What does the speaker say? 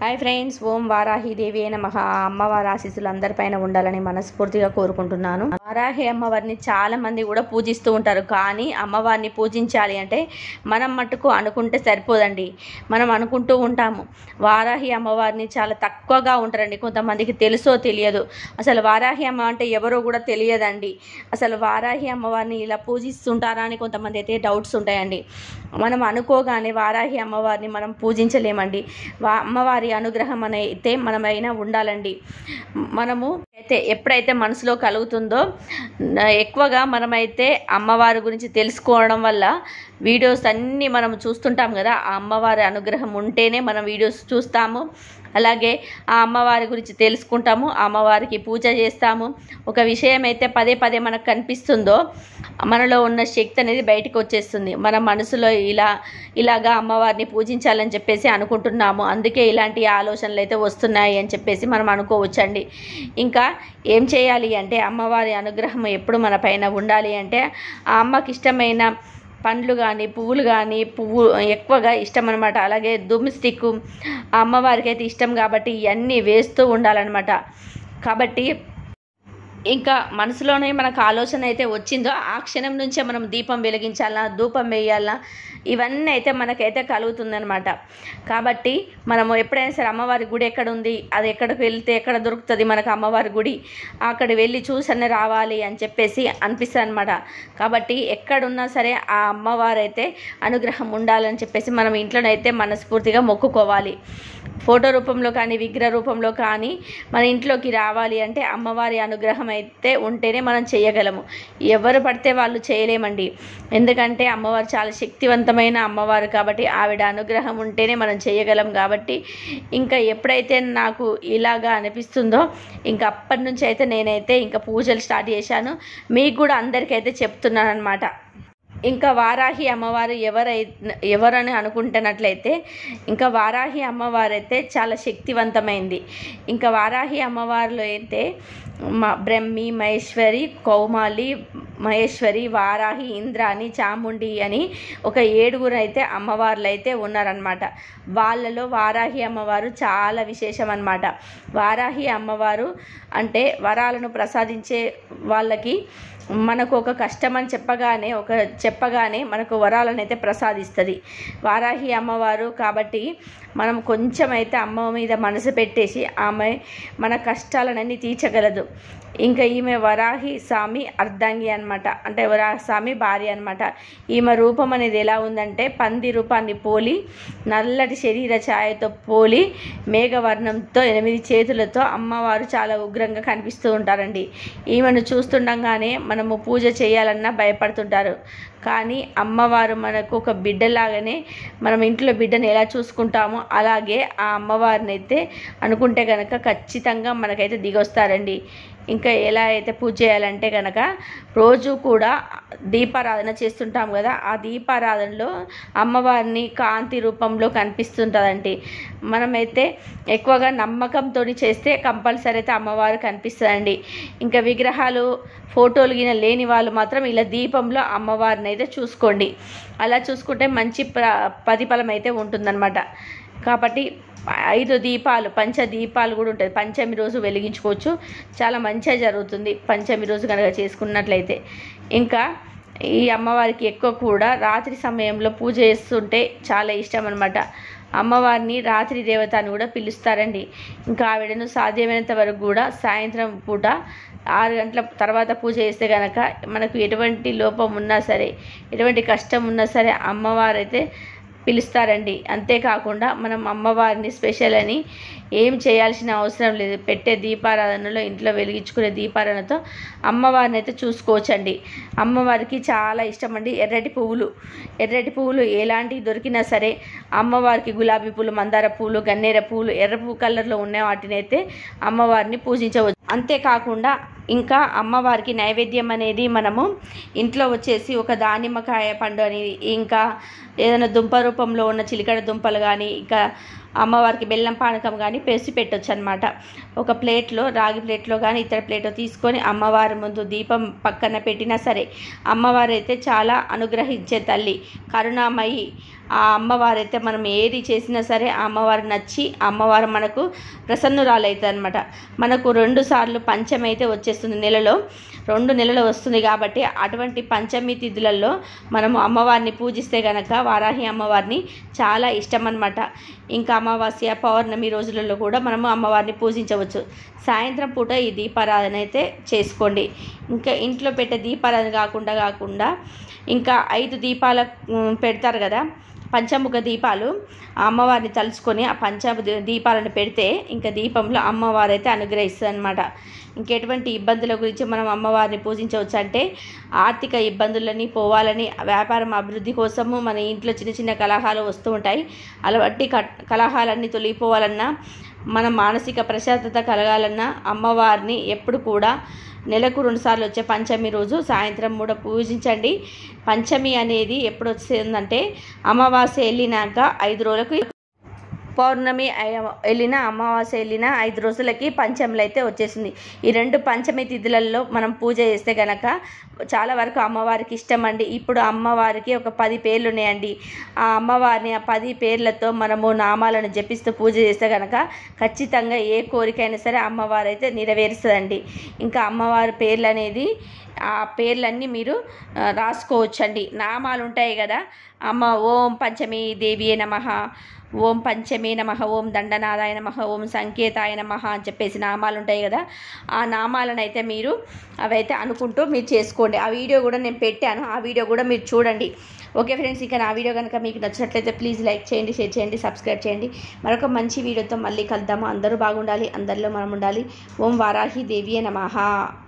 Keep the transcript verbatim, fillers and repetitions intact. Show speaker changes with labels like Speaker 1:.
Speaker 1: Hi friends, ఓం వారాహిదేవి నమః. అమ్మవారి ఆశీస్సులు అందరిపైన ఉండాలని మనస్ఫూర్తిగా కోరుకుంటున్నాను. వారాహి అమ్మవారిని చాలా మంది కూడా పూజిస్తూ ఉంటారు. కానీ అమ్మవారిని పూజించాలి అంటే మనం మట్టుకు అనుకుంటే సరిపోదండి. మనం అనుకుంటూ ఉంటాము. వారాహి అమ్మవారిని చాలా తక్కువగా ఉంటారండి. కొంతమందికి తెలుసో తెలియదు. అసలు వారాహి అమ్మ అంటే ఎవరో కూడా తెలియదండి. అసలు వారాహి అమ్మవారిని ఇలా పూజిస్తుంటారా అని కొంతమంది అయితే డౌట్స్ ఉంటాయండి. మనం అనుకోగానే వారాహి అమ్మవారిని మనం పూజించలేమండి. వా అమ్మవారి అనుగ్రహం అయితే మనమైనా ఉండాలండి. మనము అయితే ఎప్పుడైతే మనసులో కలుగుతుందో ఎక్కువగా మనమైతే అమ్మవారి గురించి తెలుసుకోవడం వల్ల వీడియోస్ అన్నీ మనం చూస్తుంటాం కదా. ఆ అమ్మవారి అనుగ్రహం ఉంటేనే మనం వీడియోస్ చూస్తాము. అలాగే ఆ అమ్మవారి గురించి తెలుసుకుంటాము, ఆ అమ్మవారికి పూజ చేస్తాము. ఒక విషయం అయితే పదే పదే మనకు కనిపిస్తుందో మనలో ఉన్న శక్తి అనేది బయటకు వచ్చేస్తుంది. మన మనసులో ఇలా ఇలాగా అమ్మవారిని పూజించాలని చెప్పేసి అనుకుంటున్నాము, అందుకే ఇలాంటి ఆలోచనలు అయితే వస్తున్నాయి అని చెప్పేసి మనం అనుకోవచ్చండి. ఇంకా ఏం చేయాలి అంటే అమ్మవారి అనుగ్రహం ఎప్పుడు మన పైన ఉండాలి అంటే ఆ అమ్మకి ఇష్టమైన పండ్లు కానీ పువ్వులు కానీ పువ్వు ఎక్కువగా ఇష్టం అనమాట. అలాగే దుమ్ము స్టిక్ అమ్మవారికి అయితే ఇష్టం కాబట్టి ఇవన్నీ వేస్తూ ఉండాలన్నమాట. కాబట్టి ఇంకా మనసులోనే మనకు ఆలోచన అయితే వచ్చిందో ఆ క్షణం నుంచే మనం దీపం వెలిగించాలన్నా ధూపం వేయాలన్నా ఇవన్నీ అయితే మనకైతే కలుగుతుందనమాట. కాబట్టి మనము ఎప్పుడైనా సరే అమ్మవారి గుడి ఎక్కడ ఉంది, అది ఎక్కడికి వెళ్తే ఎక్కడ దొరుకుతుంది మనకు అమ్మవారి గుడి, అక్కడ వెళ్ళి చూసనే రావాలి అని చెప్పేసి అనిపిస్తుంది అనమాట. కాబట్టి ఎక్కడున్నా సరే ఆ అమ్మవారు అయితే అనుగ్రహం ఉండాలని చెప్పేసి మనం ఇంట్లోనైతే మనస్ఫూర్తిగా మొక్కుకోవాలి. ఫోటో రూపంలో కానీ విగ్రహ రూపంలో కానీ మన ఇంట్లోకి రావాలి అంటే అమ్మవారి అనుగ్రహం అయితే ఉంటేనే మనం చేయగలము. ఎవరు పడితే వాళ్ళు చేయలేమండి. ఎందుకంటే అమ్మవారు చాలా శక్తివంతమైన అమ్మవారు కాబట్టి ఆవిడ అనుగ్రహం ఉంటేనే మనం చేయగలం. కాబట్టి ఇంకా ఎప్పుడైతే నాకు ఇలాగా అనిపిస్తుందో ఇంకా అప్పటి నుంచి అయితే నేనైతే ఇంకా పూజలు స్టార్ట్ చేశాను. మీకు కూడా అందరికైతే చెప్తున్నాను అనమాట. ఇంకా వారాహి అమ్మవారు ఎవరై ఎవరని అనుకుంటున్నట్లయితే ఇంకా వారాహి అమ్మవారు అయితే చాలా శక్తివంతమైంది. ఇంకా వారాహి అమ్మవారిలో అయితే మా బ్రహ్మి, మహేశ్వరి, కౌమాలి, మహేశ్వరి, వారాహి, ఇంద్రాని, చాముండి అని ఒక ఏడుగురు అయితే అమ్మవార్లు అయితే ఉన్నారనమాట. వాళ్ళలో వారాహి అమ్మవారు చాలా విశేషం అన్నమాట. వారాహి అమ్మవారు అంటే వరాలను ప్రసాదించే వాళ్ళకి మనకు ఒక కష్టం అని చెప్పగానే ఒక చెప్పగానే మనకు వరాలను అయితే ప్రసాదిస్తుంది వారాహి అమ్మవారు. కాబట్టి మనం కొంచెం అయితే అమ్మ మీద మనసు పెట్టేసి ఆమె మన కష్టాలనన్నీ తీర్చగలదు. ఇంకా ఈమె వరాహి స్వామి అర్ధాంగి అనమాట, అంటే వరాహి స్వామి భార్య అనమాట. ఈమె రూపం అనేది ఎలా ఉందంటే పంది రూపాన్ని పోలి నల్లటి శరీర ఛాయతో పోలి మేఘవర్ణంతో ఎనిమిది చేతులతో అమ్మవారు చాలా ఉగ్రంగా కనిపిస్తూ ఉంటారండి. ఈమెను చూస్తుండగానే మనము పూజ చేయాలన్నా భయపడుతుంటారు. కానీ అమ్మవారు మనకు ఒక బిడ్డలాగానే మనం ఇంట్లో బిడ్డను ఎలా చూసుకుంటామో అలాగే ఆ అమ్మవారిని అయితే అనుకుంటే కనుక ఖచ్చితంగా మనకైతే దిగొస్తారండి. ఇంకా ఎలా అయితే పూజ చేయాలంటే కనుక రోజు కూడా దీపారాధన చేస్తుంటాం కదా. ఆ దీపారాధనలో అమ్మవారిని కాంతి రూపంలో కనిపిస్తుంటుందండి. మనమైతే ఎక్కువగా నమ్మకంతో చేస్తే కంపల్సరీ అయితే అమ్మవారు కనిపిస్తుందండి. ఇంకా విగ్రహాలు ఫోటోలు గిన లేని వాళ్ళు మాత్రం ఇలా దీపంలో అమ్మవారిని అయితే చూసుకోండి. అలా చూసుకుంటే మంచి ప్ర ప్రతిఫలం అయితే ఉంటుందన్నమాట. కాబట్టి ఐదు దీపాలు పంచ దీపాలు కూడా ఉంటుంది. పంచమి రోజు వెలిగించుకోవచ్చు, చాలా మంచిగా జరుగుతుంది పంచమి రోజు కనుక చేసుకున్నట్లయితే. ఇంకా ఈ అమ్మవారికి ఎక్కువ కూడా రాత్రి సమయంలో పూజ చేస్తుంటే చాలా ఇష్టం అనమాట. అమ్మవారిని రాత్రి దేవత అని కూడా పిలుస్తారండి. ఇంకా ఆవిడను సాధ్యమైనంత వరకు కూడా సాయంత్రం పూట ఆరు గంటల తర్వాత పూజ చేస్తే కనుక మనకు ఎటువంటి లోపం ఉన్నా సరే ఎటువంటి కష్టం ఉన్నా సరే అమ్మవారు అయితే పిలుస్తారండి. అంతేకాకుండా మనం అమ్మవారిని స్పెషల్ అని ఏం చేయాల్సిన అవసరం లేదు. పెట్టే దీపారాధనలో ఇంట్లో వెలిగించుకునే దీపారాధనతో అమ్మవారిని అయితే చూసుకోవచ్చండి. అమ్మవారికి చాలా ఇష్టం అండి ఎర్రటి పువ్వులు. ఎర్రటి పువ్వులు ఎలాంటివి దొరికినా సరే అమ్మవారికి గులాబీ పూలు, మందార పూలు, గన్నేర పూలు, ఎర్ర పువ్వు కలర్లో ఉన్న వాటిని అయితే అమ్మవారిని పూజించవచ్చు. అంతేకాకుండా ఇంకా అమ్మవారికి నైవేద్యం అనేది మనము ఇంట్లో వచ్చేసి ఒక దానిమ్మకాయ పండు అని, ఇంకా ఏదైనా దుంప రూపంలో ఉన్న చిలికడ దుంపలు కానీ, ఇంకా అమ్మవారికి బెల్లం పానకం కానీ పెసి పెట్టొచ్చు అనమాట. ఒక ప్లేట్లో రాగి ప్లేట్లో కానీ ఇతర ప్లేట్లో తీసుకొని అమ్మవారి ముందు దీపం పక్కన పెట్టినా సరే అమ్మవారు అయితే చాలా అనుగ్రహించే తల్లి, కరుణామయి. ఆ అమ్మవారైతే మనం ఏది చేసినా సరే ఆ అమ్మవారు నచ్చి అమ్మవారు మనకు ప్రసన్నురాలవుతుంది అనమాట. మనకు రెండు సార్లు పంచమి అయితే వచ్చేస్తుంది, నెలలో రెండు నెలలు వస్తుంది కాబట్టి అటువంటి పంచమి తిథులలో మనము అమ్మవారిని పూజిస్తే కనుక వారాహి అమ్మవారిని చాలా ఇష్టం అనమాట. ఇంకా అమావాస్య పౌర్ణమి రోజులలో కూడా మనము అమ్మవారిని పూజించవచ్చు. సాయంత్రం పూట ఈ దీపారాధన అయితే చేసుకోండి. ఇంకా ఇంట్లో పెట్టే దీపారాధన కాకుండా కాకుండా ఇంకా ఐదు దీపాల పెడతారు కదా, పంచముఖ దీపాలు. అమ్మవారిని తలుచుకొని ఆ పంచ దీపాలను పెడితే ఇంకా దీపంలో అమ్మవారు అయితే అనుగ్రహిస్తుంది అనమాట. ఇంకెటువంటి ఇబ్బందుల గురించి మనం అమ్మవారిని పూజించవచ్చు అంటే ఆర్థిక ఇబ్బందులని పోవాలని, వ్యాపారం అభివృద్ధి కోసము మన ఇంట్లో చిన్న చిన్న కలహాలు వస్తూ ఉంటాయి. అలాంటి కలహాలన్నీ తొలగిపోవాలన్నా, మన మానసిక ప్రశాంతత కలగాలన్నా అమ్మవారిని ఎప్పుడు కూడా నెలకు రెండుసార్లు వచ్చే పంచమి రోజు సాయంత్రం కూడా పూజించండి. పంచమి అనేది ఎప్పుడు వస్తుందంటే అమావాస్య వెళ్ళినాక ఐదు రోజులకు, పౌర్ణమి వెళ్ళిన అమావాస్య వెళ్ళిన ఐదు రోజులకి పంచములు అయితే వచ్చేసింది. ఈ రెండు పంచమి తిథులలో మనం పూజ చేస్తే కనుక చాలా వరకు అమ్మవారికి ఇష్టం అండి. ఇప్పుడు అమ్మవారికి ఒక పది పేర్లు ఉన్నాయండి. ఆ అమ్మవారిని ఆ పది పేర్లతో మనము నామాలను జపిస్తూ పూజ చేస్తే కనుక ఖచ్చితంగా ఏ కోరికైనా సరే అమ్మవారు అయితే నెరవేరుస్తుందండి. ఇంకా అమ్మవారి పేర్లు అనేది ఆ పేర్లన్నీ మీరు రాసుకోవచ్చండి. నామాలు ఉంటాయి కదా, అమ్మ ఓం పంచమి దేవియే నమః, ఓం పంచమే నమః, ఓం దండనాథాయ నమః, ఓం సంకేతాయ నమః అని చెప్పేసి నామాలు ఉంటాయి కదా, ఆ నామాలను అయితే మీరు అవైతే అనుకుంటూ మీరు చేసుకోండి. ఆ వీడియో కూడా నేను పెట్టాను, ఆ వీడియో కూడా మీరు చూడండి. ఓకే ఫ్రెండ్స్, ఇంకా నా వీడియో కనుక మీకు నచ్చినట్లయితే ప్లీజ్ లైక్ చేయండి, షేర్ చేయండి, సబ్స్క్రైబ్ చేయండి. మరొక మంచి వీడియోతో మళ్ళీ కలుద్దాము. అందరూ బాగుండాలి, అందరిలో మనం ఉండాలి. ఓం వారాహి దేవియే నమః.